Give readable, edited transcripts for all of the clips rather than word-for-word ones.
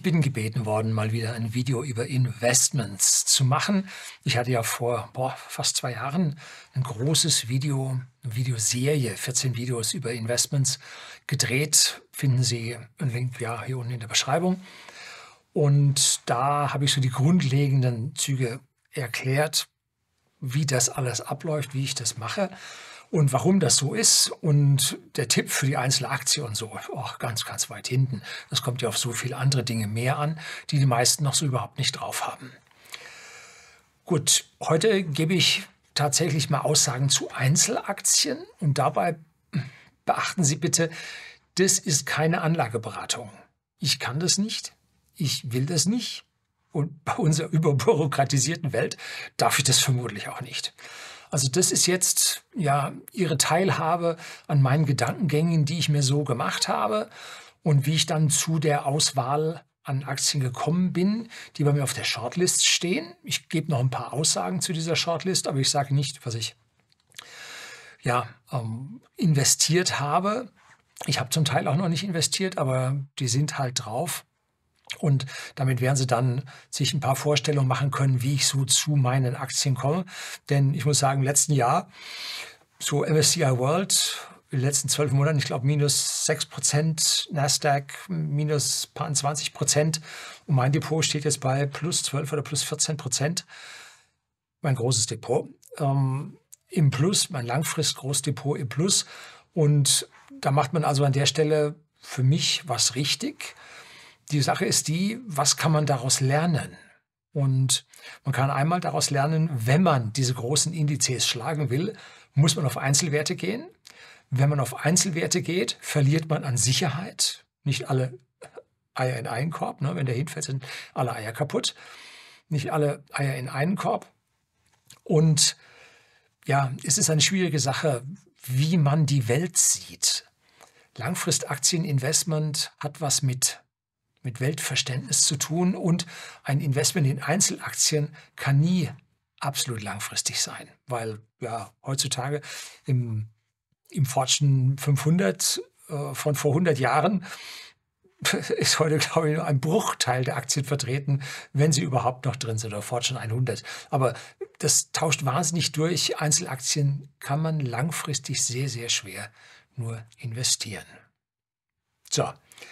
bin gebeten worden, mal wieder ein Video über Investments zu machen. Ich hatte ja vor fast 2 Jahren ein großes Video, eine Videoserie, 14 Videos über Investments gedreht. Finden Sie einen Link hier unten in der Beschreibung. Und da habe ich so die grundlegenden Züge erklärt, wie das alles abläuft, wie ich das mache und warum das so ist. Und der Tipp für die einzelne Aktie und so, ganz, ganz weit hinten. Das kommt ja auf so viele andere Dinge mehr an, die die meisten noch so überhaupt nicht drauf haben. Gut, heute gebe ich tatsächlich mal Aussagen zu Einzelaktien. Und dabei beachten Sie bitte, das ist keine Anlageberatung. Ich kann das nicht. Ich will das nicht. Und bei unserer überbürokratisierten Welt darf ich das vermutlich auch nicht. Also das ist jetzt Ihre Teilhabe an meinen Gedankengängen, die ich mir so gemacht habe und wie ich dann zu der Auswahl an Aktien gekommen bin, die bei mir auf der Shortlist stehen. Ich gebe noch ein paar Aussagen zu dieser Shortlist, aber ich sage nicht, was ich investiert habe. Ich habe zum Teil auch noch nicht investiert, aber die sind halt drauf. Und damit werden Sie dann sich ein paar Vorstellungen machen können, wie ich so zu meinen Aktien komme. Denn ich muss sagen, im letzten Jahr, so MSCI World, in den letzten 12 Monaten, ich glaube minus 6%, Nasdaq minus 20%. Und mein Depot steht jetzt bei plus 12 oder plus 14%. Mein großes Depot im Plus, mein Langfrist-Großdepot im Plus. Und da macht man also an der Stelle für mich was richtig. Die Sache ist die, was kann man daraus lernen? Und man kann einmal daraus lernen, wenn man diese großen Indizes schlagen will, muss man auf Einzelwerte gehen. Wenn man auf Einzelwerte geht, verliert man an Sicherheit. Nicht alle Eier in einen Korb. Wenn der hinfällt, sind alle Eier kaputt. Nicht alle Eier in einen Korb. Und es ist eine schwierige Sache, wie man die Welt sieht. Langfristaktieninvestment hat was mit Weltverständnis zu tun und ein Investment in Einzelaktien kann nie absolut langfristig sein, weil heutzutage im Fortune 500 von vor 100 Jahren ist heute, glaube ich, nur ein Bruchteil der Aktien vertreten, wenn sie überhaupt noch drin sind, oder Fortune 100. Aber das tauscht wahnsinnig durch. Einzelaktien kann man langfristig sehr, sehr schwer nur investieren. So.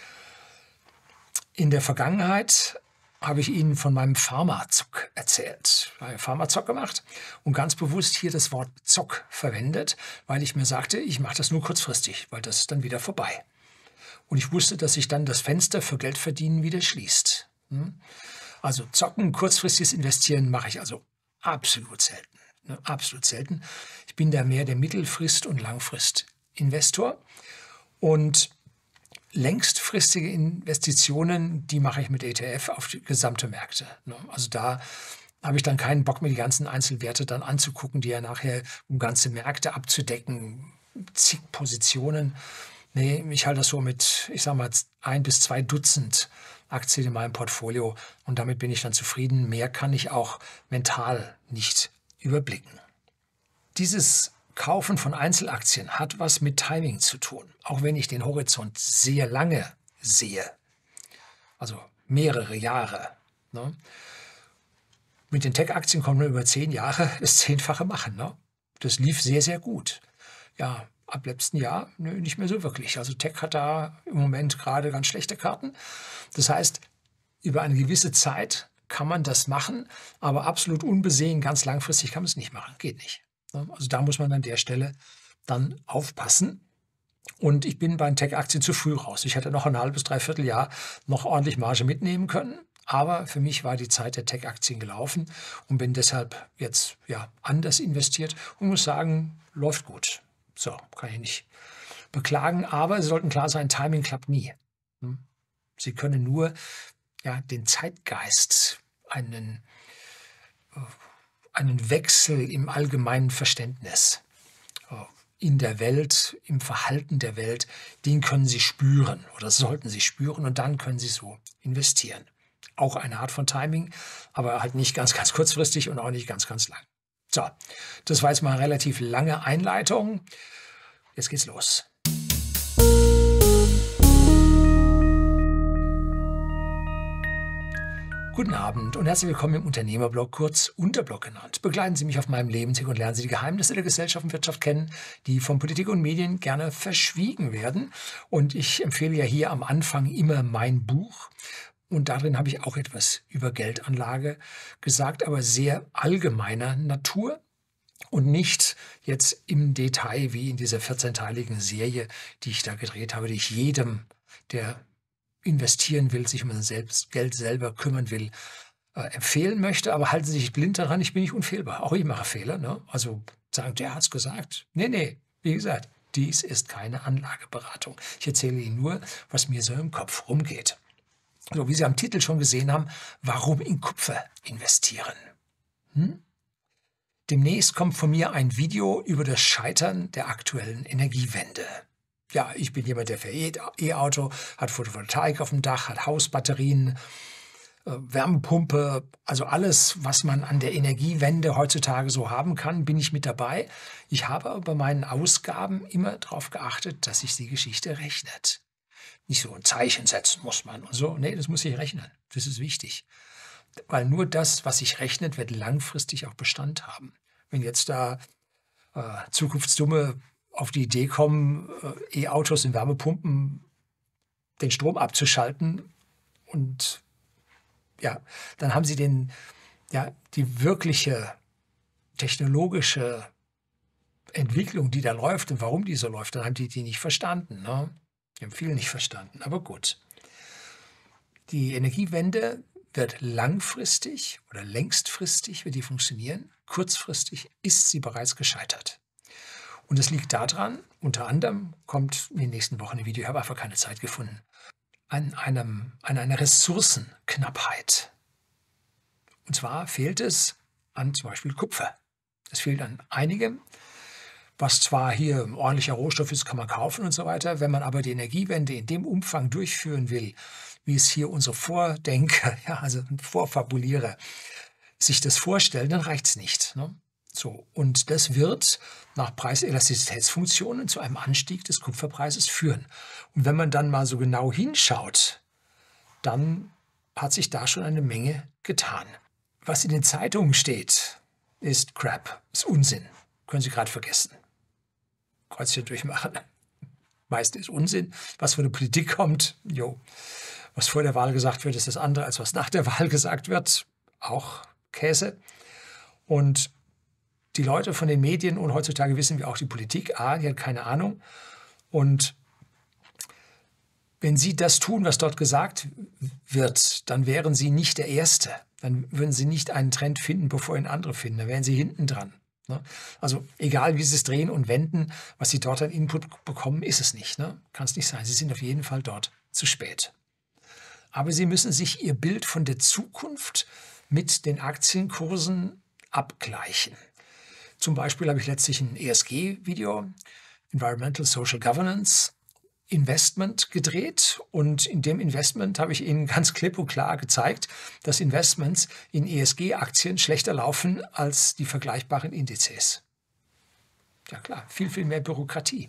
In der Vergangenheit habe ich Ihnen von meinem Pharmazock erzählt. Ich habe Pharmazock gemacht und ganz bewusst hier das Wort Zock verwendet, weil ich mir sagte, ich mache das nur kurzfristig, weil das ist dann wieder vorbei. Und ich wusste, dass sich dann das Fenster für Geldverdienen wieder schließt. Also zocken, kurzfristiges Investieren mache ich also absolut selten. Absolut selten. Ich bin da mehr der Mittelfrist- und Langfrist-Investor. Und längstfristige Investitionen, die mache ich mit ETF auf die gesamte Märkte. Also da habe ich dann keinen Bock, mir die ganzen Einzelwerte dann anzugucken, die ja nachher, um ganze Märkte abzudecken, zig Positionen. Nee, ich halte das so mit, 1 bis 2 Dutzend Aktien in meinem Portfolio und damit bin ich dann zufrieden. Mehr kann ich auch mental nicht überblicken. Dieses Kaufen von Einzelaktien hat was mit Timing zu tun, auch wenn ich den Horizont sehr lange sehe, also mehrere Jahre. Mit den Tech-Aktien kommen wir über 10 Jahre das 10-fache machen. Das lief sehr, sehr gut. Ja, ab letzten Jahr nicht mehr so wirklich. Also Tech hat da im Moment gerade ganz schlechte Karten. Das heißt, über eine gewisse Zeit kann man das machen, aber absolut unbesehen, ganz langfristig kann man es nicht machen. Geht nicht. Also da muss man an der Stelle dann aufpassen. Und ich bin bei den Tech-Aktien zu früh raus. Ich hätte noch ein halbes, dreiviertel Jahr noch ordentlich Marge mitnehmen können. Aber für mich war die Zeit der Tech-Aktien gelaufen und bin deshalb jetzt anders investiert und muss sagen, läuft gut. So, kann ich nicht beklagen. Aber Sie sollten klar sein, Timing klappt nie. Sie können nur den Zeitgeist, einen Wechsel im allgemeinen Verständnis in der Welt, im Verhalten der Welt, den können Sie spüren oder sollten Sie spüren und dann können Sie so investieren. Auch eine Art von Timing, aber halt nicht ganz, ganz kurzfristig und auch nicht ganz, ganz lang. So, das war jetzt mal eine relativ lange Einleitung. Jetzt geht's los. Guten Abend und herzlich willkommen im Unternehmerblog, kurz Unterblog genannt. Begleiten Sie mich auf meinem Lebensweg und lernen Sie die Geheimnisse der Gesellschaft und Wirtschaft kennen, die von Politik und Medien gerne verschwiegen werden. Und ich empfehle ja hier am Anfang immer mein Buch. Und darin habe ich auch etwas über Geldanlage gesagt, aber sehr allgemeiner Natur und nicht jetzt im Detail wie in dieser 14-teiligen Serie, die ich da gedreht habe, die ich jedem, der investieren will, sich um sein Geld selber kümmern will, empfehlen möchte. Aber halten Sie sich blind daran, ich bin nicht unfehlbar. Auch ich mache Fehler. Ne? Also sagen, der hat es gesagt. Nee, wie gesagt, dies ist keine Anlageberatung. Ich erzähle Ihnen nur, was mir so im Kopf rumgeht. So, wie Sie am Titel schon gesehen haben, warum in Kupfer investieren? Demnächst kommt von mir ein Video über das Scheitern der aktuellen Energiewende. Ja, ich bin jemand, der fährt E-Auto, hat Photovoltaik auf dem Dach, hat Hausbatterien, Wärmepumpe, also alles, was man an der Energiewende heutzutage so haben kann, bin ich mit dabei. Ich habe aber bei meinen Ausgaben immer darauf geachtet, dass sich die Geschichte rechnet. Nicht so ein Zeichen setzen muss man und so. Nee, das muss sich rechnen. Das ist wichtig. Weil nur das, was sich rechnet, wird langfristig auch Bestand haben. Wenn jetzt da Zukunftsdumme auf die Idee kommen, E-Autos und Wärmepumpen den Strom abzuschalten und ja, dann haben sie die wirkliche technologische Entwicklung, die da läuft und warum die so läuft, dann haben die nicht verstanden. Ne? Die haben viel nicht verstanden, aber gut. Die Energiewende wird langfristig oder längstfristig, wird die funktionieren. Kurzfristig ist sie bereits gescheitert. Und es liegt daran, unter anderem kommt in den nächsten Wochen ein Video, ich habe einfach keine Zeit gefunden, an einer Ressourcenknappheit. Und zwar fehlt es an zum Beispiel Kupfer. Es fehlt an einigem, was zwar hier ein ordentlicher Rohstoff ist, kann man kaufen und so weiter. Wenn man aber die Energiewende in dem Umfang durchführen will, wie es hier unsere Vordenker, also Vorfabulierer, sich das vorstellen, dann reicht es nicht. Ne? So, und das wird nach Preiselasticitätsfunktionen zu einem Anstieg des Kupferpreises führen. Und wenn man dann mal so genau hinschaut, dann hat sich da schon eine Menge getan. Was in den Zeitungen steht, ist Crap, ist Unsinn. Können Sie gerade vergessen. Kreuzchen durchmachen. Meist ist Unsinn. Was von der Politik kommt, was vor der Wahl gesagt wird, ist das andere, als was nach der Wahl gesagt wird. Auch Käse. Und die Leute von den Medien und heutzutage wissen wir auch die Politik, die hat keine Ahnung. Und wenn sie das tun, was dort gesagt wird, dann wären sie nicht der Erste. Dann würden sie nicht einen Trend finden, bevor ihn andere finden. Dann wären sie hinten dran. Also egal, wie sie es drehen und wenden, was sie dort an Input bekommen, ist es nicht. Kann es nicht sein. Sie sind auf jeden Fall dort zu spät. Aber sie müssen sich ihr Bild von der Zukunft mit den Aktienkursen abgleichen. Zum Beispiel habe ich letztlich ein ESG-Video, Environmental Social Governance Investment, gedreht. Und in dem Investment habe ich Ihnen ganz klipp und klar gezeigt, dass Investments in ESG-Aktien schlechter laufen als die vergleichbaren Indizes. Ja klar, viel mehr Bürokratie.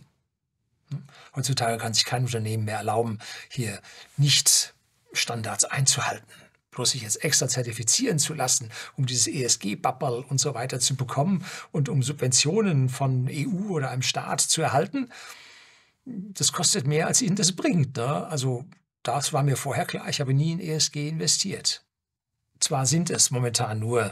Heutzutage kann sich kein Unternehmen mehr erlauben, hier nicht Standards einzuhalten. Bloß sich jetzt extra zertifizieren zu lassen, um dieses ESG-Babberl und so weiter zu bekommen und um Subventionen von EU oder einem Staat zu erhalten, das kostet mehr, als Ihnen das bringt. Ne? Also das war mir vorher klar, ich habe nie in ESG investiert. Zwar sind es momentan nur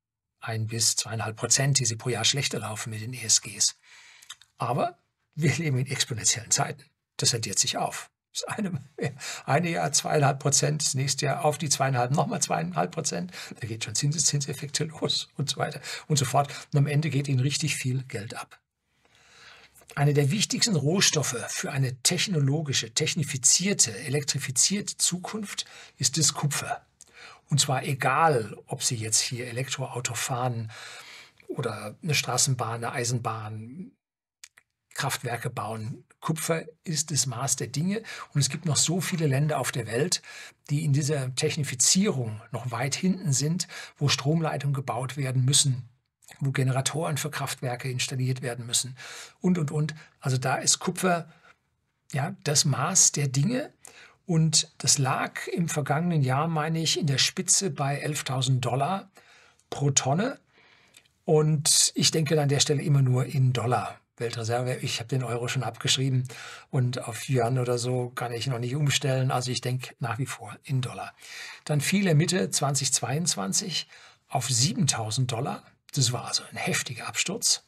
1 bis 2,5%, die sie pro Jahr schlechter laufen mit den ESGs, aber wir leben in exponentiellen Zeiten. Das addiert sich auf. Das eine Jahr 2,5%, das nächste Jahr auf die 2,5, nochmal 2,5%. Da geht schon Zinseszinseffekte los und so weiter und so fort. Und am Ende geht ihnen richtig viel Geld ab. Einer der wichtigsten Rohstoffe für eine technologische, technifizierte, elektrifizierte Zukunft ist das Kupfer. Und zwar egal, ob Sie jetzt hier Elektroauto fahren oder eine Straßenbahn, eine Eisenbahn, Kraftwerke bauen. Kupfer ist das Maß der Dinge und es gibt noch so viele Länder auf der Welt, die in dieser Technifizierung noch weit hinten sind, wo Stromleitungen gebaut werden müssen, wo Generatoren für Kraftwerke installiert werden müssen und. Also da ist Kupfer das Maß der Dinge Und das lag im vergangenen Jahr, meine ich, in der Spitze bei 11.000 Dollar pro Tonne. Und ich denke an der Stelle immer nur in Dollar. Weltreserve, ich habe den Euro schon abgeschrieben und auf Yuan oder so kann ich noch nicht umstellen. Also ich denke nach wie vor in Dollar. Dann fiel er Mitte 2022 auf 7.000 Dollar. Das war also ein heftiger Absturz.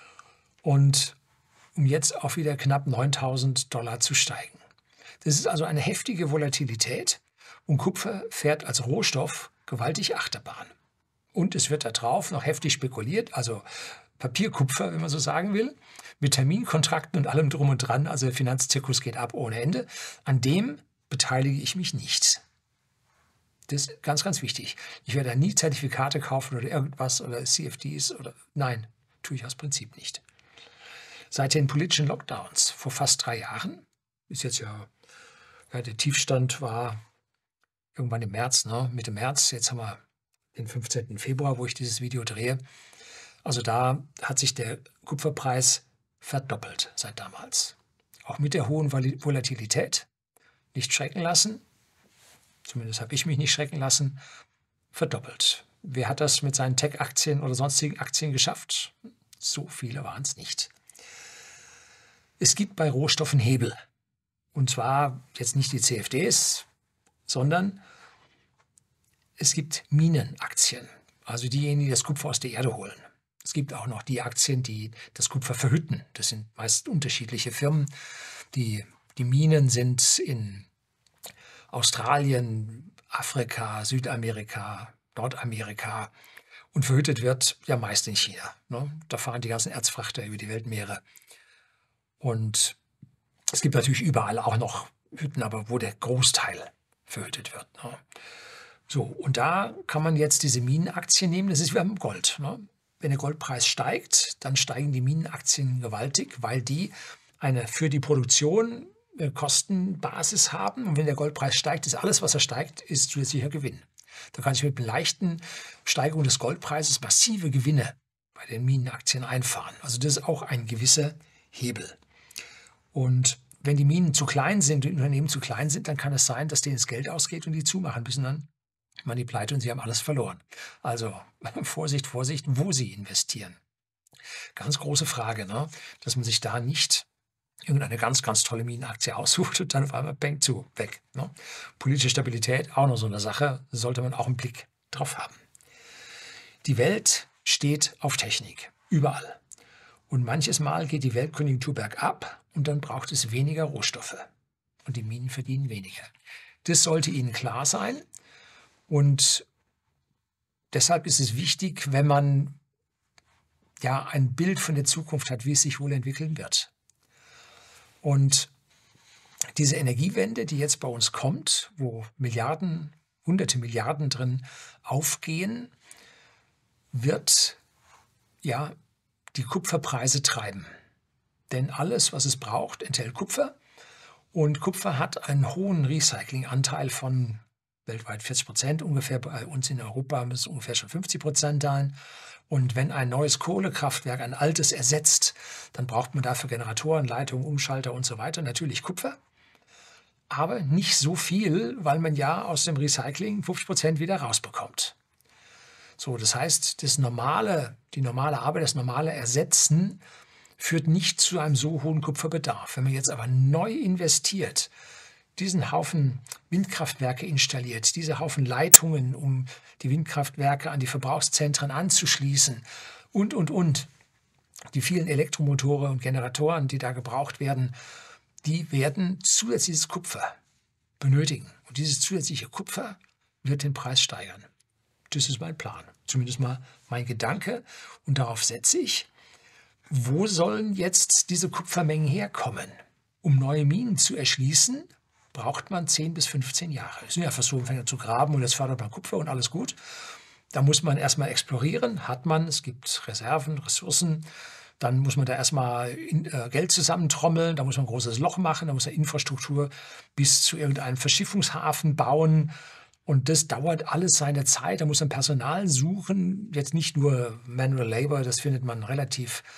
Und um jetzt auf wieder knapp 9.000 Dollar zu steigen. Das ist also eine heftige Volatilität und Kupfer fährt als Rohstoff gewaltig Achterbahn. Und es wird da drauf noch heftig spekuliert, also Papierkupfer, wenn man so sagen will, mit Terminkontrakten und allem drum und dran. Also der Finanzzirkus geht ab ohne Ende. An dem beteilige ich mich nicht. Das ist ganz, ganz wichtig. Ich werde da nie Zertifikate kaufen oder irgendwas oder CFDs oder nein, tue ich aus Prinzip nicht. Seit den politischen Lockdowns vor fast 3 Jahren, ist jetzt ja der Tiefstand war irgendwann im März, Mitte März, jetzt haben wir den 15. Februar, wo ich dieses Video drehe. Also da hat sich der Kupferpreis verdoppelt seit damals. Auch mit der hohen Volatilität. Nicht schrecken lassen, zumindest habe ich mich nicht schrecken lassen, verdoppelt. Wer hat das mit seinen Tech-Aktien oder sonstigen Aktien geschafft? So viele waren es nicht. Es gibt bei Rohstoffen Hebel. Und zwar jetzt nicht die CFDs, sondern es gibt Minenaktien. Also diejenigen, die das Kupfer aus der Erde holen. Es gibt auch noch die Aktien, die das Kupfer verhütten. Das sind meist unterschiedliche Firmen. Die Minen sind in Australien, Afrika, Südamerika, Nordamerika und verhüttet wird ja meist in China. Da fahren die ganzen Erzfrachter über die Weltmeere. Und es gibt natürlich überall auch noch Hütten, aber wo der Großteil verhüttet wird. So, und da kann man jetzt diese Minenaktien nehmen. Das ist wie beim Gold. Wenn der Goldpreis steigt, dann steigen die Minenaktien gewaltig, weil die eine für die Produktion Kostenbasis haben. Und wenn der Goldpreis steigt, ist alles, was er steigt, ist zusätzlicher Gewinn. Da kann ich mit einer leichten Steigerung des Goldpreises massive Gewinne bei den Minenaktien einfahren. Also das ist auch ein gewisser Hebel. Und wenn die Minen zu klein sind, die Unternehmen zu klein sind, dann kann es sein, dass denen das Geld ausgeht und die zumachen müssen dann man die Pleite und sie haben alles verloren. Also Vorsicht, Vorsicht, wo sie investieren. Ganz große Frage, dass man sich da nicht irgendeine ganz, ganz tolle Minenaktie aussucht und dann auf einmal bang zu, weg. Politische Stabilität, auch noch so eine Sache, sollte man auch einen Blick drauf haben. Die Welt steht auf Technik, überall. Und manches Mal geht die Weltkonjunktur bergab und dann braucht es weniger Rohstoffe. Und die Minen verdienen weniger. Das sollte Ihnen klar sein. Und deshalb ist es wichtig, wenn man ja ein Bild von der Zukunft hat, wie es sich wohl entwickeln wird. Und diese Energiewende, die jetzt bei uns kommt, wo Milliarden, hunderte Milliarden drin aufgehen, wird ja die Kupferpreise treiben. Denn alles, was es braucht, enthält Kupfer. Und Kupfer hat einen hohen Recyclinganteil von weltweit 40%, ungefähr bei uns in Europa müssen es ungefähr schon 50% sein. Und wenn ein neues Kohlekraftwerk ein altes ersetzt, dann braucht man dafür Generatoren, Leitungen, Umschalter und so weiter. Natürlich Kupfer, aber nicht so viel, weil man ja aus dem Recycling 50% wieder rausbekommt. So, das heißt, die normale Arbeit, das normale Ersetzen führt nicht zu einem so hohen Kupferbedarf. Wenn man jetzt aber neu investiert, diesen Haufen Windkraftwerke installiert, diese Haufen Leitungen, um die Windkraftwerke an die Verbrauchszentren anzuschließen und. Die vielen Elektromotoren und Generatoren, die da gebraucht werden, die werden zusätzliches Kupfer benötigen. Und dieses zusätzliche Kupfer wird den Preis steigern. Das ist mein Plan, zumindest mal mein Gedanke. Und darauf setze ich, wo sollen jetzt diese Kupfermengen herkommen? Um neue Minen zu erschließen, braucht man 10 bis 15 Jahre. Es sind ja fast so, man fängt an zu graben und jetzt fördert man Kupfer und alles gut. Da muss man erstmal explorieren, hat man, es gibt Reserven, Ressourcen. Dann muss man da erstmal Geld zusammentrommeln, da muss man ein großes Loch machen, da muss man Infrastruktur bis zu irgendeinem Verschiffungshafen bauen. Und das dauert alles seine Zeit, da muss man Personal suchen. Jetzt nicht nur Manual Labor, das findet man relativ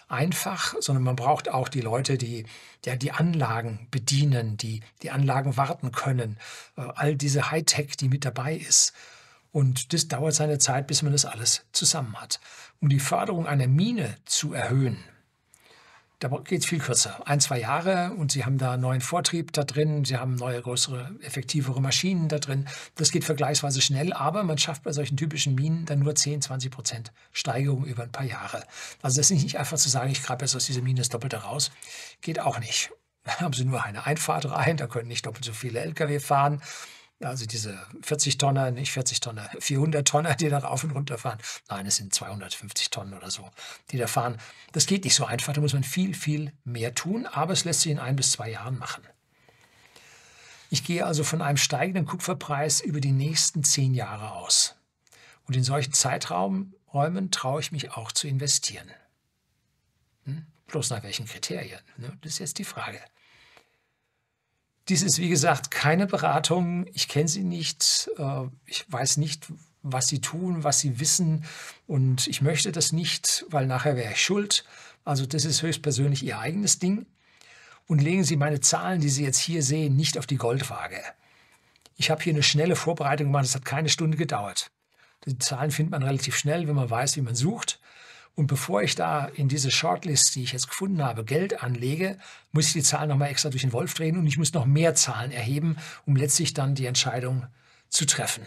einfach, sondern man braucht auch die Leute, die die Anlagen bedienen, die Anlagen warten können, all diese Hightech, die mit dabei ist. Und das dauert seine Zeit, bis man das alles zusammen hat. Um die Förderung einer Mine zu erhöhen, da geht es viel kürzer. 1, 2 Jahre und Sie haben da neuen Vortrieb da drin, Sie haben neue, größere, effektivere Maschinen da drin. Das geht vergleichsweise schnell, aber man schafft bei solchen typischen Minen dann nur 10-20% Steigerung über ein paar Jahre. Also das ist nicht einfach zu sagen, ich grabe jetzt aus dieser Mine das Doppelte raus. Geht auch nicht. Da haben Sie nur eine Einfahrt rein, da können nicht doppelt so viele Lkw fahren. Also diese 40 Tonner, nicht 40 Tonner, 400 Tonner, die da rauf und runter fahren. Nein, es sind 250 Tonnen oder so, die da fahren. Das geht nicht so einfach, da muss man viel, viel mehr tun, aber es lässt sich in 1 bis 2 Jahren machen. Ich gehe also von einem steigenden Kupferpreis über die nächsten 10 Jahre aus. Und in solchen Zeiträumen traue ich mich auch zu investieren. Bloß nach welchen Kriterien? Das ist jetzt die Frage. Dies ist, wie gesagt, keine Beratung. Ich kenne Sie nicht. Ich weiß nicht, was Sie tun, was Sie wissen. Und ich möchte das nicht, weil nachher wäre ich schuld. Also das ist höchstpersönlich Ihr eigenes Ding. Und legen Sie meine Zahlen, die Sie jetzt hier sehen, nicht auf die Goldwaage. Ich habe hier eine schnelle Vorbereitung gemacht. Es hat keine Stunde gedauert. Die Zahlen findet man relativ schnell, wenn man weiß, wie man sucht. Und bevor ich da in diese Shortlist, die ich jetzt gefunden habe, Geld anlege, muss ich die Zahlen nochmal extra durch den Wolf drehen und ich muss noch mehr Zahlen erheben, um letztlich dann die Entscheidung zu treffen.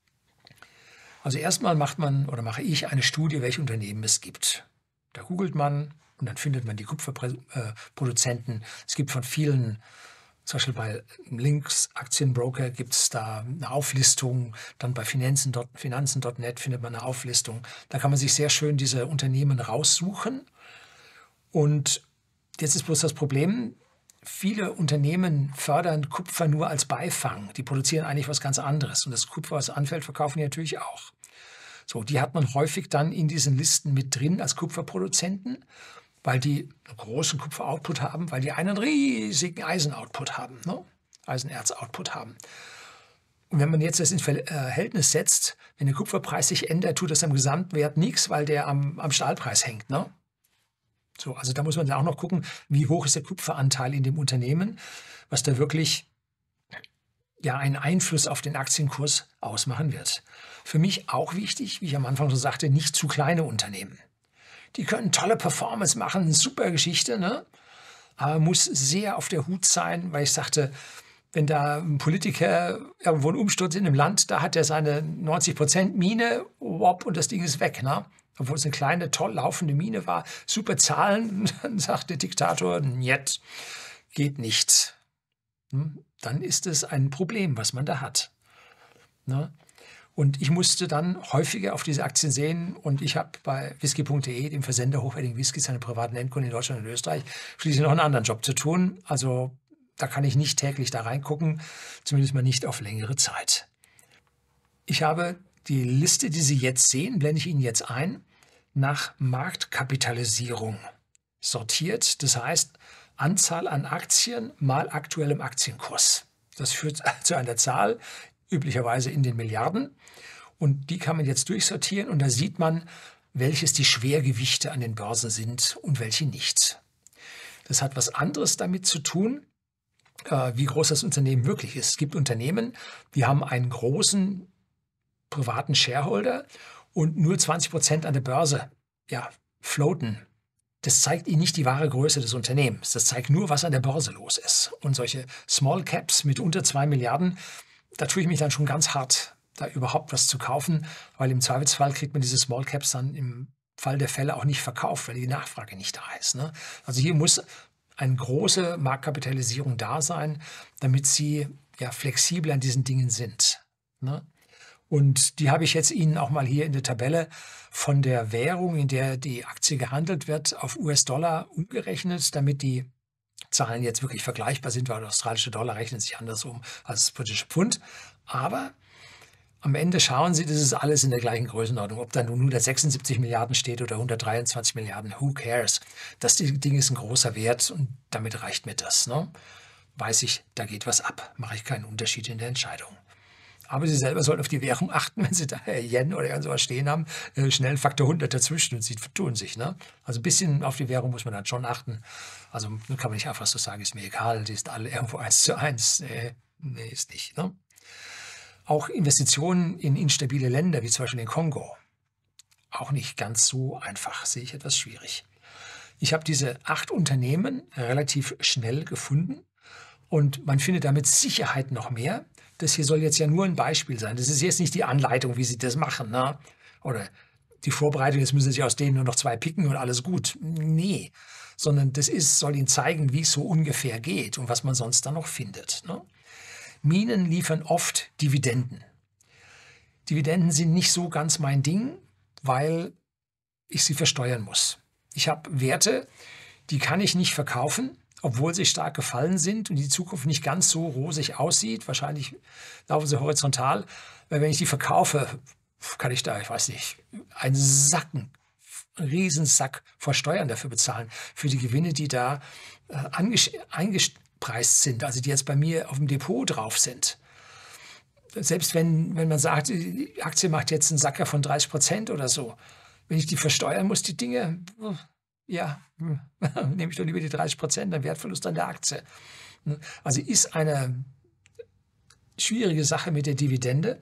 Also erstmal mache ich eine Studie, welche Unternehmen es gibt. Da googelt man und dann findet man die Kupferproduzenten. Es gibt von vielen, zum Beispiel bei Links Aktienbroker gibt es da eine Auflistung, dann bei Finanzen.net findet man eine Auflistung. Da kann man sich sehr schön diese Unternehmen raussuchen. Und jetzt ist bloß das Problem, viele Unternehmen fördern Kupfer nur als Beifang. Die produzieren eigentlich was ganz anderes. Und das Kupfer, was anfällt, verkaufen die natürlich auch. So, die hat man häufig dann in diesen Listen mit drin als Kupferproduzenten, weil die einen großen Kupfer-Output haben, weil die einen riesigen Eisen-Output haben, Eisenerz-Output haben. Und wenn man jetzt das ins Verhältnis setzt, wenn der Kupferpreis sich ändert, tut das am Gesamtwert nichts, weil der am Stahlpreis hängt. So, also da muss man dann auch noch gucken, wie hoch ist der Kupferanteil in dem Unternehmen, was da wirklich einen Einfluss auf den Aktienkurs ausmachen wird. Für mich auch wichtig, wie ich am Anfang schon sagte, nicht zu kleine Unternehmen. Die können tolle Performance machen, super Geschichte, aber man muss sehr auf der Hut sein, weil ich sagte, wenn da ein Politiker irgendwo einen Umsturz in einem Land, da hat er seine 90% Mine, und das Ding ist weg, obwohl es eine kleine, toll laufende Mine war, super Zahlen, dann sagt der Diktator, njet, geht nicht. Dann ist es ein Problem, was man da hat. Und ich musste dann häufiger auf diese Aktien sehen und ich habe bei whisky.de, dem Versender hochwertigen Whiskys, eine privaten Endkunden in Deutschland und Österreich, schließlich noch einen anderen Job zu tun. Also da kann ich nicht täglich da reingucken, zumindest mal nicht auf längere Zeit. Ich habe die Liste, die Sie jetzt sehen, blende ich Ihnen jetzt ein, nach Marktkapitalisierung sortiert. Das heißt, Anzahl an Aktien mal aktuellem Aktienkurs. Das führt zu einer Zahl, üblicherweise in den Milliarden. Und die kann man jetzt durchsortieren und da sieht man, welches die Schwergewichte an den Börsen sind und welche nicht. Das hat was anderes damit zu tun, wie groß das Unternehmen wirklich ist. Es gibt Unternehmen, die haben einen großen privaten Shareholder und nur 20% an der Börse floaten. Das zeigt Ihnen nicht die wahre Größe des Unternehmens. Das zeigt nur, was an der Börse los ist. Und solche Small Caps mit unter 2 Milliarden, da tue ich mich dann schon ganz hart, da überhaupt was zu kaufen, weil im Zweifelsfall kriegt man diese Small Caps dann im Fall der Fälle auch nicht verkauft, weil die Nachfrage nicht da ist. Also hier muss eine große Marktkapitalisierung da sein, damit Sie flexibel an diesen Dingen sind. Und die habe ich jetzt Ihnen auch mal hier in der Tabelle von der Währung, in der die Aktie gehandelt wird, auf US-Dollar umgerechnet, damit die Zahlen jetzt wirklich vergleichbar sind, weil der australische Dollar rechnet sich anders um als das britische Pfund. Aber am Ende schauen Sie, das ist alles in der gleichen Größenordnung. Ob da nun 176 Milliarden steht oder 123 Milliarden, who cares? Das Ding ist ein großer Wert und damit reicht mir das. Weiß ich, da geht was ab. Mache ich keinen Unterschied in der Entscheidung. Aber Sie selber sollten auf die Währung achten, wenn Sie da Yen oder irgend sowas stehen haben, schnell einen Faktor 100 dazwischen und Sie tun sich. Ne? Also ein bisschen auf die Währung muss man dann schon achten. Also kann man nicht einfach so sagen, ist mir egal, die sind alle irgendwo 1:1. Nee, ist nicht. Ne? Auch Investitionen in instabile Länder, wie zum Beispiel den Kongo, auch nicht ganz so einfach, sehe ich etwas schwierig. Ich habe diese 8 Unternehmen relativ schnell gefunden und man findet da mit Sicherheit noch mehr. Das hier soll jetzt ja nur ein Beispiel sein. Das ist jetzt nicht die Anleitung, wie Sie das machen, ne? Oder die Vorbereitung, jetzt müssen Sie aus denen nur noch 2 picken und alles gut. Nee, sondern soll Ihnen zeigen, wie es so ungefähr geht und was man sonst dann noch findet. Ne? Minen liefern oft Dividenden. Dividenden sind nicht so ganz mein Ding, weil ich sie versteuern muss. Ich habe Werte, die kann ich nicht verkaufen, obwohl sie stark gefallen sind und die Zukunft nicht ganz so rosig aussieht. Wahrscheinlich laufen sie horizontal, weil wenn ich die verkaufe, kann ich da, ich weiß nicht, einen Riesensack vor Steuern dafür bezahlen, für die Gewinne, die da eingepreist sind, also die jetzt bei mir auf dem Depot drauf sind. Selbst wenn man sagt, die Aktie macht jetzt einen Sacker von 30% oder so, wenn ich die versteuern muss, die Dinge, ja, nehme ich doch lieber die 30%, dann Wertverlust an der Aktie. Also ist eine schwierige Sache mit der Dividende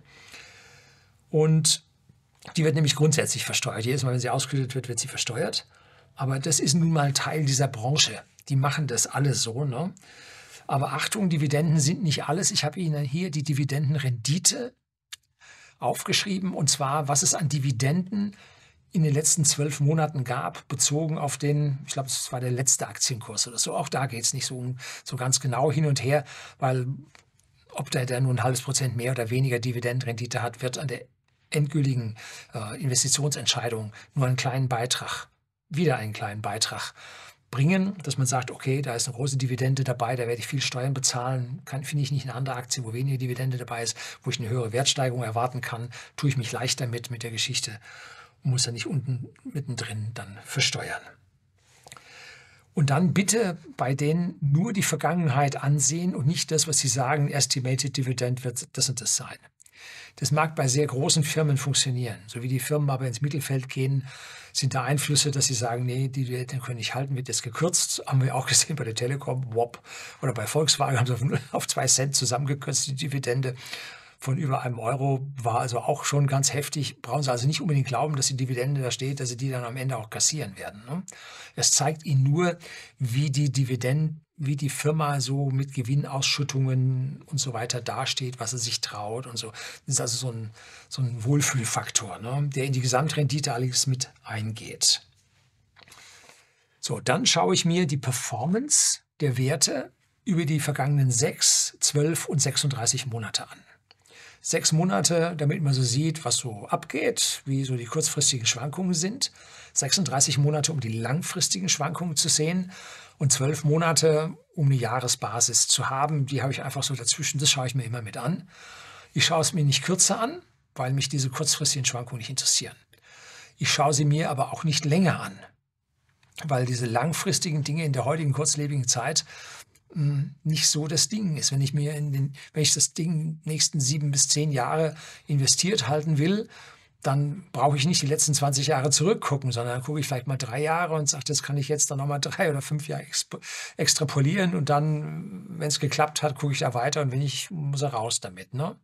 und die wird nämlich grundsätzlich versteuert. Jedes Mal, wenn sie ausgeschüttet wird, wird sie versteuert. Aber das ist nun mal Teil dieser Branche. Die machen das alle so, ne? Aber Achtung, Dividenden sind nicht alles. Ich habe Ihnen hier die Dividendenrendite aufgeschrieben, und zwar, was es an Dividenden in den letzten 12 Monaten gab, bezogen auf den, ich glaube, das war der letzte Aktienkurs oder so. Auch da geht es nicht so ganz genau hin und her, weil ob der nun ein halbes Prozent mehr oder weniger Dividendenrendite hat, wird an der endgültigen Investitionsentscheidung nur einen kleinen Beitrag, bringen, dass man sagt, okay, da ist eine große Dividende dabei, da werde ich viel Steuern bezahlen, finde ich nicht eine andere Aktie, wo weniger Dividende dabei ist, wo ich eine höhere Wertsteigerung erwarten kann, tue ich mich leichter mit der Geschichte und muss ja nicht unten mittendrin dann versteuern. Und dann bitte bei denen nur die Vergangenheit ansehen und nicht das, was sie sagen, Estimated Dividend wird das und das sein. Das mag bei sehr großen Firmen funktionieren. So wie die Firmen aber ins Mittelfeld gehen, sind da Einflüsse, dass sie sagen, nee, die Dividenden können nicht halten, wird jetzt gekürzt. Haben wir auch gesehen bei der Telekom, WOP, oder bei Volkswagen haben sie auf 2 Cent zusammengekürzt, die Dividende von über €1, war also auch schon ganz heftig. Brauchen Sie also nicht unbedingt glauben, dass die Dividende da steht, dass Sie die dann am Ende auch kassieren werden. Ne? Es zeigt Ihnen nur, wie die Firma so mit Gewinnausschüttungen und so weiter dasteht, was sie sich traut und so. Das ist also so ein Wohlfühlfaktor, ne, der in die Gesamtrendite alles mit eingeht. So, dann schaue ich mir die Performance der Werte über die vergangenen 6, 12 und 36 Monate an. 6 Monate, damit man so sieht, was so abgeht, wie so die kurzfristigen Schwankungen sind. 36 Monate, um die langfristigen Schwankungen zu sehen. Und 12 Monate, um eine Jahresbasis zu haben. Die habe ich einfach so dazwischen, das schaue ich mir immer mit an. Ich schaue es mir nicht kürzer an, weil mich diese kurzfristigen Schwankungen nicht interessieren. Ich schaue sie mir aber auch nicht länger an, weil diese langfristigen Dinge in der heutigen kurzlebigen Zeit nicht so das Ding ist. Wenn ich das Ding nächsten 7 bis 10 Jahre investiert halten will, dann brauche ich nicht die letzten 20 Jahre zurückgucken, sondern dann gucke ich vielleicht mal 3 Jahre und sage, das kann ich jetzt dann nochmal 3 oder 5 Jahre extrapolieren und dann, wenn es geklappt hat, gucke ich da weiter und wenn nicht, muss er raus damit. Ne?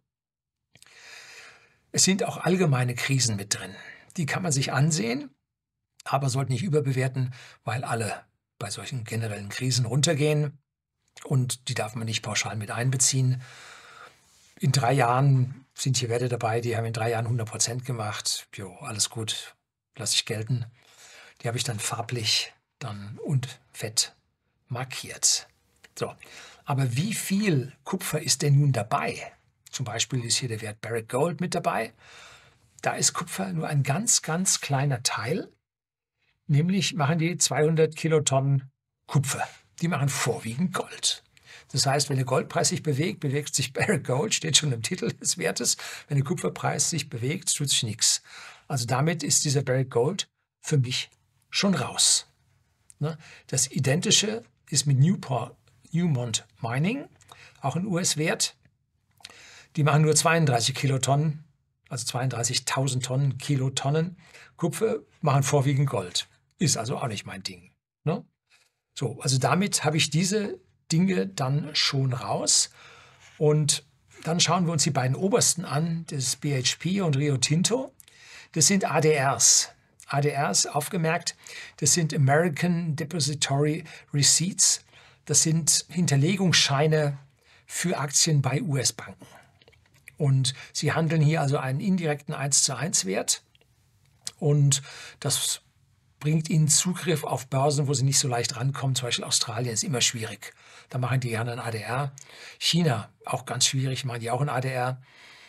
Es sind auch allgemeine Krisen mit drin. Die kann man sich ansehen, aber sollte nicht überbewerten, weil alle bei solchen generellen Krisen runtergehen. Und die darf man nicht pauschal mit einbeziehen. In 3 Jahren sind hier Werte dabei, die haben in 3 Jahren 100% gemacht. Jo, alles gut, lasse ich gelten. Die habe ich dann farblich und fett markiert. So, aber wie viel Kupfer ist denn nun dabei? Zum Beispiel ist hier der Wert Barrick Gold mit dabei. Da ist Kupfer nur ein ganz, ganz kleiner Teil. Nämlich machen die 200 Kilotonnen Kupfer. Die machen vorwiegend Gold. Das heißt, wenn der Goldpreis sich bewegt, bewegt sich Barrick Gold, steht schon im Titel des Wertes. Wenn der Kupferpreis sich bewegt, tut sich nichts. Also damit ist dieser Barrick Gold für mich schon raus. Das Identische ist mit Newmont Mining, auch ein US-Wert. Die machen nur 32 Kilotonnen, also 32.000 Tonnen, Kilotonnen Kupfer, machen vorwiegend Gold. Ist also auch nicht mein Ding. Ne? So, also damit habe ich diese Dinge dann schon raus. Und dann schauen wir uns die beiden obersten an, das ist BHP und Rio Tinto. Das sind ADRs. ADRs, aufgemerkt, das sind American Depository Receipts. Das sind Hinterlegungsscheine für Aktien bei US-Banken. Und sie handeln hier also einen indirekten 1:1 Wert. Und das bringt ihnen Zugriff auf Börsen, wo sie nicht so leicht rankommen. Zum Beispiel Australien ist immer schwierig. Da machen die gerne ein ADR. China, auch ganz schwierig, machen die auch ein ADR.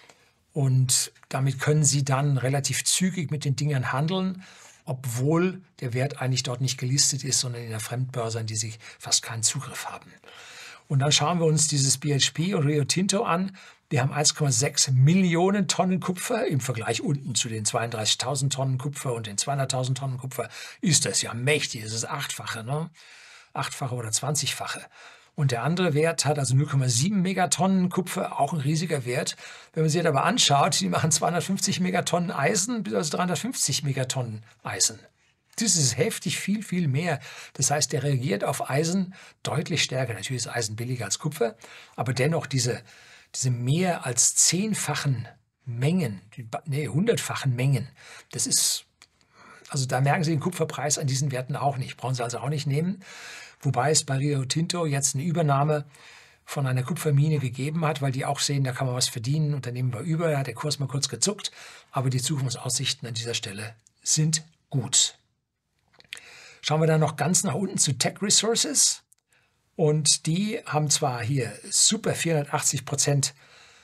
Und damit können sie dann relativ zügig mit den Dingern handeln, obwohl der Wert eigentlich dort nicht gelistet ist, sondern in der Fremdbörse, an die sie fast keinen Zugriff haben. Und dann schauen wir uns dieses BHP und Rio Tinto an. Die haben 1,6 Millionen Tonnen Kupfer. Im Vergleich unten zu den 32.000 Tonnen Kupfer und den 200.000 Tonnen Kupfer ist das ja mächtig. Das ist achtfache, ne? Achtfache oder 20-fache. Und der andere Wert hat also 0,7 Megatonnen Kupfer, auch ein riesiger Wert. Wenn man sich das aber anschaut, die machen 250 Megatonnen Eisen bis also 350 Megatonnen Eisen. Das ist heftig viel, viel mehr. Das heißt, der reagiert auf Eisen deutlich stärker. Natürlich ist Eisen billiger als Kupfer, aber dennoch diese mehr als 10-fachen Mengen, 100-fachen Mengen, das ist, also da merken Sie den Kupferpreis an diesen Werten auch nicht. Brauchen Sie also auch nicht nehmen. Wobei es bei Rio Tinto jetzt eine Übernahme von einer Kupfermine gegeben hat, weil die auch sehen, da kann man was verdienen. Unternehmen war über, da hat der Kurs mal kurz gezuckt. Aber die Zukunftsaussichten an dieser Stelle sind gut. Schauen wir dann noch ganz nach unten zu Tech Resources. Und die haben zwar hier super 480%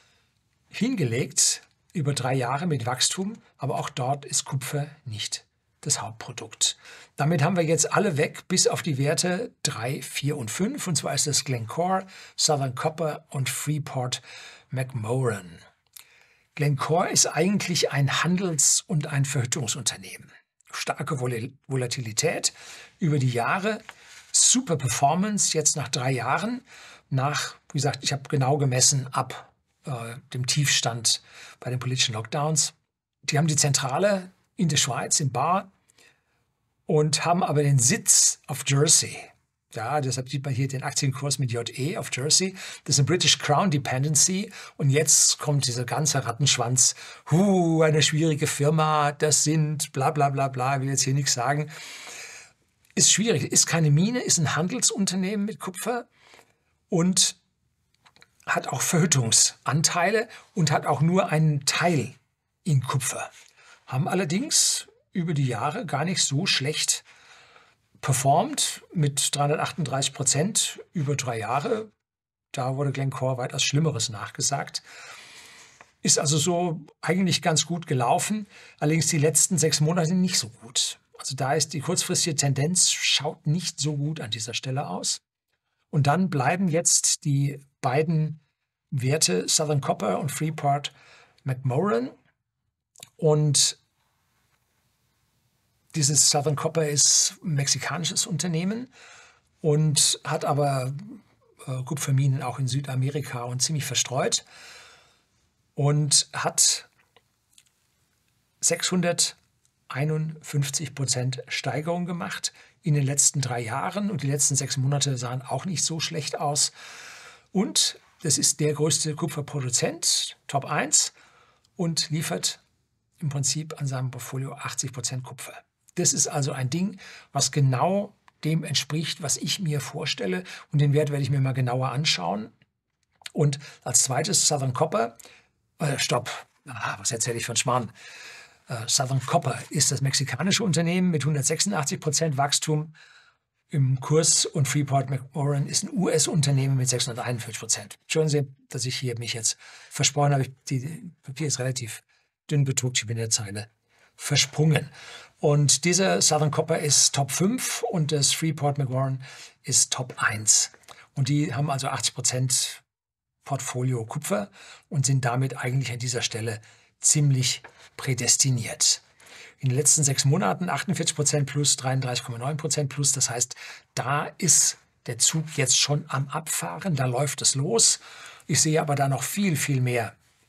hingelegt, über 3 Jahre mit Wachstum, aber auch dort ist Kupfer nicht das Hauptprodukt. Damit haben wir jetzt alle weg, bis auf die Werte 3, 4 und 5. Und zwar ist das Glencore, Southern Copper und Freeport McMoran. Glencore ist eigentlich ein Handels- und ein Verhüttungsunternehmen. Starke Volatilität über die Jahre, super Performance jetzt nach 3 Jahren. Wie gesagt, ich habe genau gemessen ab dem Tiefstand bei den politischen Lockdowns. Die haben die Zentrale in der Schweiz, in Bar, und haben aber den Sitz auf Jersey. Ja, deshalb sieht man hier den Aktienkurs mit JE auf Jersey. Das ist eine British Crown Dependency. Und jetzt kommt dieser ganze Rattenschwanz. Eine schwierige Firma, das sind bla bla bla bla, ich will jetzt hier nichts sagen. Ist schwierig, ist keine Mine, ist ein Handelsunternehmen mit Kupfer und hat auch Verhüttungsanteile und hat auch nur einen Teil in Kupfer. Haben allerdings über die Jahre gar nicht so schlecht performt mit 338% über 3 Jahre. Da wurde Glencore weitaus Schlimmeres nachgesagt. Ist also so eigentlich ganz gut gelaufen, allerdings die letzten 6 Monate nicht so gut. Also da ist die kurzfristige Tendenz, schaut nicht so gut an dieser Stelle aus. Und dann bleiben jetzt die beiden Werte Southern Copper und Freeport McMoran. Und dieses Southern Copper ist ein mexikanisches Unternehmen und hat aber Kupferminen auch in Südamerika und ziemlich verstreut und hat 651% Steigerung gemacht in den letzten 3 Jahren und die letzten 6 Monate sahen auch nicht so schlecht aus. Und das ist der größte Kupferproduzent, Top 1, und liefert im Prinzip an seinem Portfolio 80% Kupfer. Das ist also ein Ding, was genau dem entspricht, was ich mir vorstelle. Und den Wert werde ich mir mal genauer anschauen. Und als zweites Southern Copper. Was erzähle ich von Schmarrn? Southern Copper ist das mexikanische Unternehmen mit 186% Wachstum im Kurs und Freeport McMoran ist ein US-Unternehmen mit 641%. Schauen Sie, dass ich hier mich jetzt versprochen habe. Die Papier ist relativ dünn bedruckt, ich bin in der Zeile versprungen. Und dieser Southern Copper ist Top 5 und das Freeport McMoran ist Top 1. Und die haben also 80% Portfolio Kupfer und sind damit eigentlich an dieser Stelle ziemlich prädestiniert. In den letzten 6 Monaten 48% plus, 33,9% plus. Das heißt, da ist der Zug jetzt schon am Abfahren, da läuft es los. Ich sehe aber da noch viel, viel mehr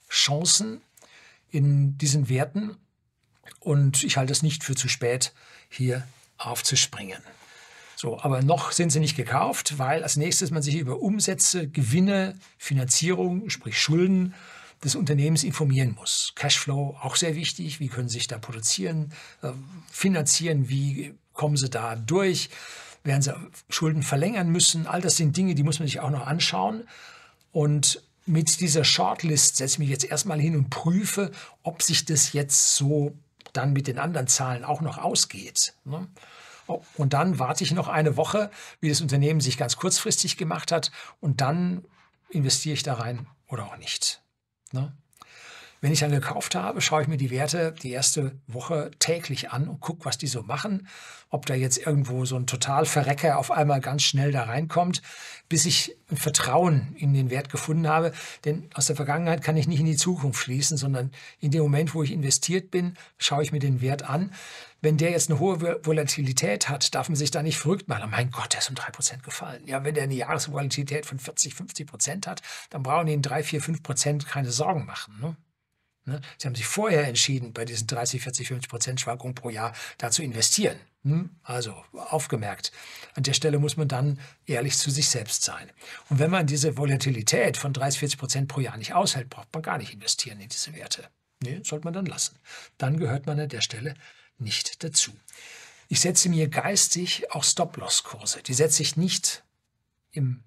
Chancen in diesen Werten und ich halte es nicht für zu spät, hier aufzuspringen. So, aber noch sind sie nicht gekauft, weil als nächstes man sich über Umsätze, Gewinne, Finanzierung, sprich Schulden des Unternehmens informieren muss. Cashflow auch sehr wichtig. Wie können Sie sich da produzieren, finanzieren? Wie kommen Sie da durch? Werden Sie Schulden verlängern müssen? All das sind Dinge, die muss man sich auch noch anschauen. Und mit dieser Shortlist setze ich mich jetzt erstmal hin und prüfe, ob sich das jetzt so dann mit den anderen Zahlen auch noch ausgeht. Und dann warte ich noch eine Woche, wie das Unternehmen sich ganz kurzfristig gemacht hat und dann investiere ich da rein oder auch nicht. Wenn ich dann gekauft habe, schaue ich mir die Werte die erste Woche täglich an und gucke, was die so machen. Ob da jetzt irgendwo so ein Totalverrecker auf einmal ganz schnell da reinkommt, bis ich ein Vertrauen in den Wert gefunden habe. Denn aus der Vergangenheit kann ich nicht in die Zukunft schließen, sondern in dem Moment, wo ich investiert bin, schaue ich mir den Wert an. Wenn der jetzt eine hohe Volatilität hat, darf man sich da nicht verrückt machen. Oh mein Gott, der ist um 3% gefallen. Ja, wenn der eine Jahresvolatilität von 40, 50% hat, dann brauchen die in 3, 4, 5% keine Sorgen machen. Sie haben sich vorher entschieden, bei diesen 30, 40, 50% Schwankungen pro Jahr da zu investieren. Also aufgemerkt, an der Stelle muss man dann ehrlich zu sich selbst sein. Und wenn man diese Volatilität von 30, 40% pro Jahr nicht aushält, braucht man gar nicht investieren in diese Werte. Nee, sollte man dann lassen. Dann gehört man an der Stelle nicht dazu. Ich setze mir geistig auch Stop-Loss-Kurse. Die setze ich nicht im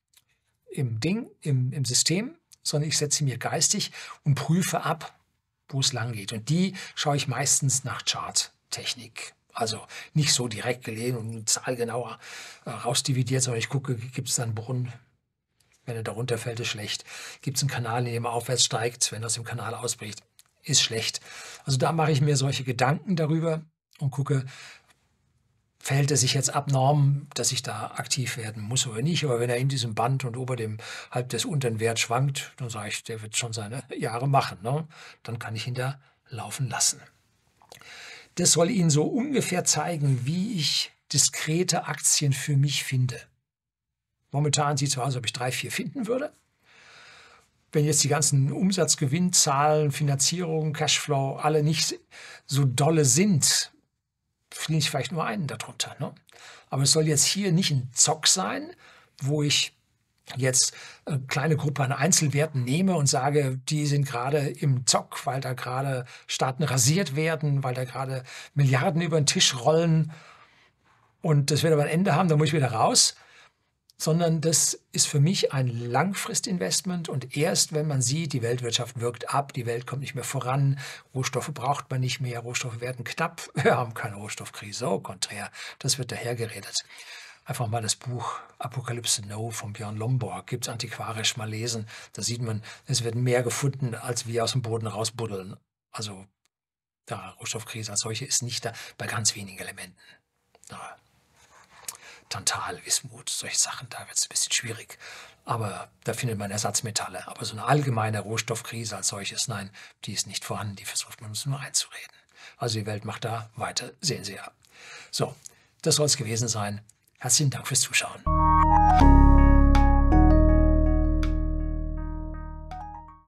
System, sondern ich setze mir geistig und prüfe ab, wo es lang geht. Und die schaue ich meistens nach Charttechnik. Also nicht so direkt gelegen und eine Zahl genauer rausdividiert, sondern ich gucke, gibt es da einen Brunnen? Wenn er darunter fällt, ist schlecht. Gibt es einen Kanal, in dem er aufwärts steigt? Wenn er aus dem Kanal ausbricht, ist schlecht. Also da mache ich mir solche Gedanken darüber und gucke, verhält er sich jetzt abnorm, dass ich da aktiv werden muss oder nicht. Aber wenn er in diesem Band und ober dem halb des unteren Wert schwankt, dann sage ich, der wird schon seine Jahre machen. Dann kann ich ihn da laufen lassen. Das soll Ihnen so ungefähr zeigen, wie ich diskrete Aktien für mich finde. Momentan sieht es so aus, als ob ich 3, 4 finden würde. Wenn jetzt die ganzen Umsatzgewinnzahlen, Finanzierung, Cashflow alle nicht so dolle sind, finde ich vielleicht nur einen darunter. Aber es soll jetzt hier nicht ein Zock sein, wo ich jetzt eine kleine Gruppe an Einzelwerten nehme und sage, die sind gerade im Zock, weil da gerade Staaten rasiert werden, weil da gerade Milliarden über den Tisch rollen und das wird aber ein Ende haben, dann muss ich wieder raus. Sondern das ist für mich ein Langfristinvestment und erst wenn man sieht, die Weltwirtschaft wirkt ab, die Welt kommt nicht mehr voran, Rohstoffe braucht man nicht mehr, Rohstoffe werden knapp, wir haben keine Rohstoffkrise, au contraire, das wird dahergeredet. Einfach mal das Buch Apocalypse Now von Björn Lomborg, gibt es antiquarisch mal lesen, da sieht man, es wird mehr gefunden, als wir aus dem Boden rausbuddeln. Also die Rohstoffkrise als solche ist nicht da, bei ganz wenigen Elementen. Ja. Tantal, Wismut, solche Sachen, da wird es ein bisschen schwierig. Aber da findet man Ersatzmetalle. Aber so eine allgemeine Rohstoffkrise als solches, nein, die ist nicht vorhanden, die versucht man uns nur einzureden. Also die Welt macht da weiter, sehen Sie ja. So, das soll es gewesen sein. Herzlichen Dank fürs Zuschauen.